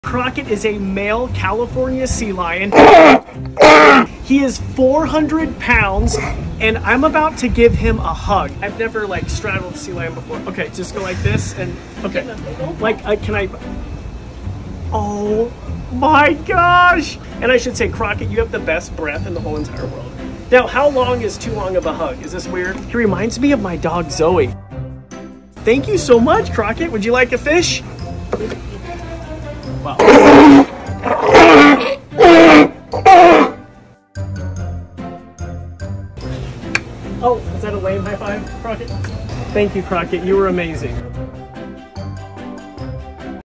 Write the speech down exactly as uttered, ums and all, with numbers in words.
Crockett is a male California sea lion. He is four hundred pounds, and I'm about to give him a hug. I've never like straddled a sea lion before. Okay, just go like this and okay. Like, uh, can I? Oh my gosh! And I should say, Crockett, you have the best breath in the whole entire world. Now, how long is too long of a hug? Is this weird? He reminds me of my dog, Zoe. Thank you so much, Crockett. Would you like a fish? Wow. Oh, is that a lame high five, Crockett? Thank you, Crockett. You were amazing.